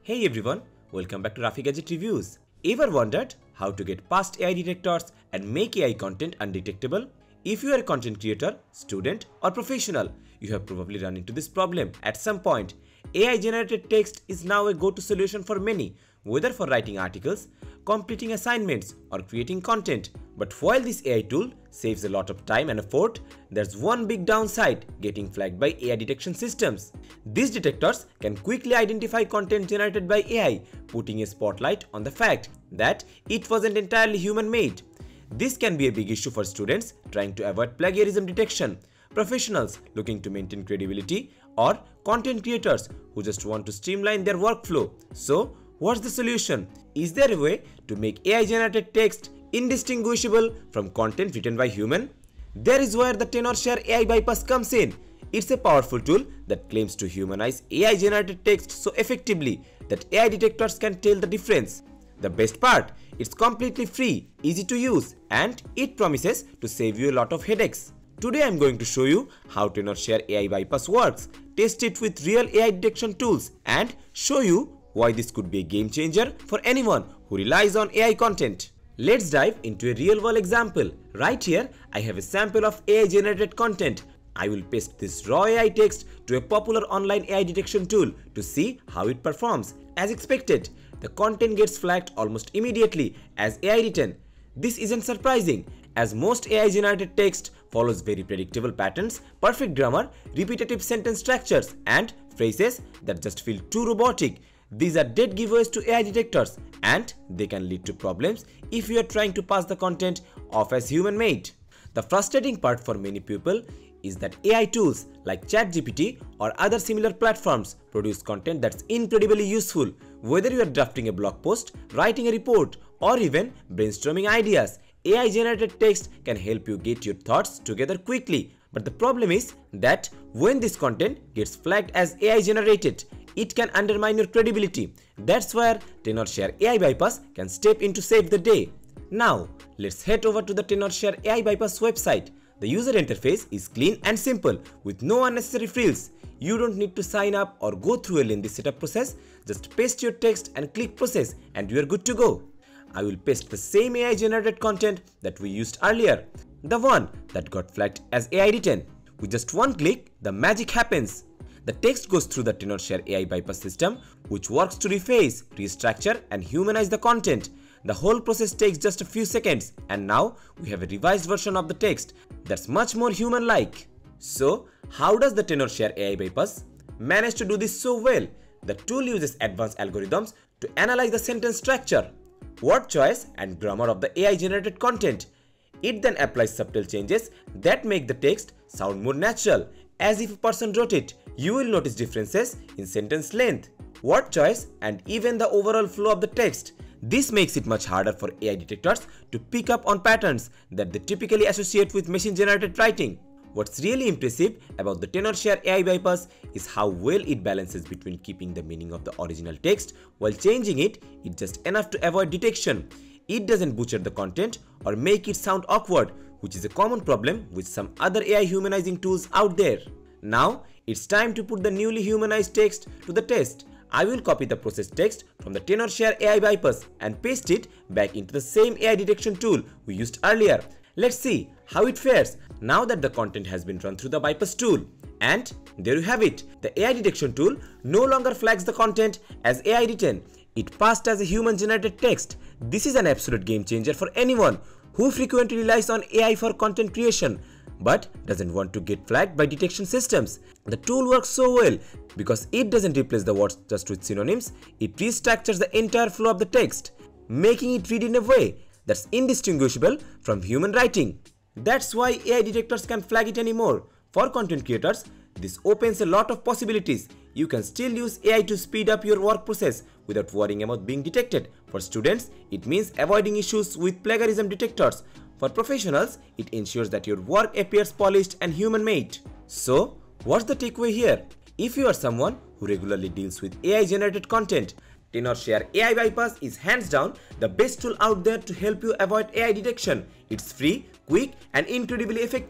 Hey everyone, welcome back to Rafi Gadget Reviews. Ever wondered how to get past AI detectors and make AI content undetectable? If you are a content creator, student or professional, you have probably run into this problem at some point. AI generated text is now a go-to solution for many, whether for writing articles, completing assignments or creating content. But while this AI tool saves a lot of time and effort, there's one big downside: getting flagged by AI detection systems. These detectors can quickly identify content generated by AI, putting a spotlight on the fact that it wasn't entirely human-made. This can be a big issue for students trying to avoid plagiarism detection, professionals looking to maintain credibility, or content creators who just want to streamline their workflow. So, what's the solution? Is there a way to make AI-generated text indistinguishable from content written by human? There is where the Tenorshare AI Bypass comes in. It's a powerful tool that claims to humanize AI-generated text so effectively that AI detectors can tell the difference. The best part, it's completely free, easy to use, and it promises to save you a lot of headaches. Today I'm going to show you how Tenorshare AI Bypass works, test it with real AI detection tools, and show you why this could be a game changer for anyone who relies on AI content. Let's dive into a real-world example. Right here, I have a sample of AI-generated content. I will paste this raw AI text to a popular online AI detection tool to see how it performs. As expected, the content gets flagged almost immediately as AI written. This isn't surprising, as most AI-generated text follows very predictable patterns, perfect grammar, repetitive sentence structures, and phrases that just feel too robotic. These are dead giveaways to AI detectors, and they can lead to problems if you are trying to pass the content off as human-made. The frustrating part for many people is that AI tools like ChatGPT or other similar platforms produce content that's incredibly useful. Whether you are drafting a blog post, writing a report, or even brainstorming ideas, AI-generated text can help you get your thoughts together quickly. But the problem is that when this content gets flagged as AI-generated, it can undermine your credibility. That's where Tenorshare AI Bypass can step in to save the day. Now, let's head over to the Tenorshare AI Bypass website. The user interface is clean and simple with no unnecessary frills. You don't need to sign up or go through a lengthy setup process. Just paste your text and click process and you are good to go. I will paste the same AI generated content that we used earlier, the one that got flagged as AI written. With just one click, the magic happens. The text goes through the Tenorshare AI Bypass system, which works to rephase, restructure, and humanize the content. The whole process takes just a few seconds, and now we have a revised version of the text that's much more human-like. So, how does the Tenorshare AI Bypass manage to do this so well? The tool uses advanced algorithms to analyze the sentence structure, word choice, and grammar of the AI-generated content. It then applies subtle changes that make the text sound more natural, as if a person wrote it. You will notice differences in sentence length, word choice, and even the overall flow of the text. This makes it much harder for AI detectors to pick up on patterns that they typically associate with machine-generated writing. What's really impressive about the Tenorshare AI Bypass is how well it balances between keeping the meaning of the original text while changing it just enough to avoid detection. It doesn't butcher the content or make it sound awkward, which is a common problem with some other AI humanizing tools out there. Now, it's time to put the newly humanized text to the test. I will copy the processed text from the Tenorshare AI Bypass and paste it back into the same AI detection tool we used earlier. Let's see how it fares now that the content has been run through the Bypass tool. And there you have it. The AI detection tool no longer flags the content as AI written. It passed as a human-generated text. This is an absolute game changer for anyone who frequently relies on AI for content creation but doesn't want to get flagged by detection systems. The tool works so well because it doesn't replace the words just with synonyms. It restructures the entire flow of the text, making it read in a way that's indistinguishable from human writing. That's why AI detectors can flag it anymore. For content creators, this opens a lot of possibilities. You can still use AI to speed up your work process without worrying about being detected. For students, it means avoiding issues with plagiarism detectors. For professionals, it ensures that your work appears polished and human-made. So, what's the takeaway here? If you are someone who regularly deals with AI-generated content, Tenorshare AI Bypass is hands down the best tool out there to help you avoid AI detection. It's free, quick, and incredibly effective.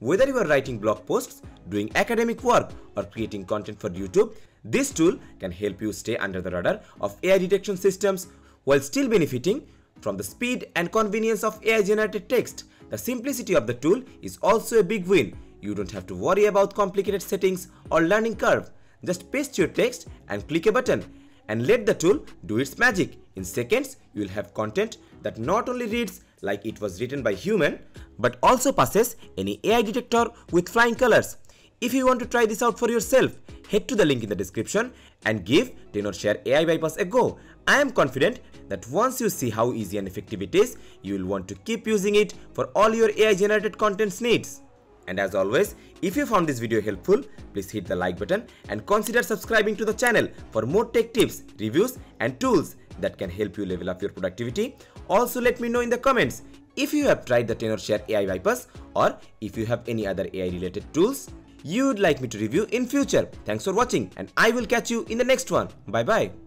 Whether you are writing blog posts, doing academic work, or creating content for YouTube, this tool can help you stay under the radar of AI detection systems while still benefiting from the speed and convenience of AI generated text. The simplicity of the tool is also a big win. You don't have to worry about complicated settings or learning curve. Just paste your text and click a button and let the tool do its magic. In seconds, you will have content that not only reads like it was written by human, but also passes any AI detector with flying colors. If you want to try this out for yourself, head to the link in the description and give Tenorshare AI Bypass a go. I am confident that once you see how easy and effective it is, you will want to keep using it for all your AI generated contents needs. And as always, if you found this video helpful, please hit the like button and consider subscribing to the channel for more tech tips, reviews and tools that can help you level up your productivity. Also, let me know in the comments if you have tried the Tenorshare AI Bypass or if you have any other AI related tools you'd like me to review in future. Thanks for watching and I will catch you in the next one. Bye bye.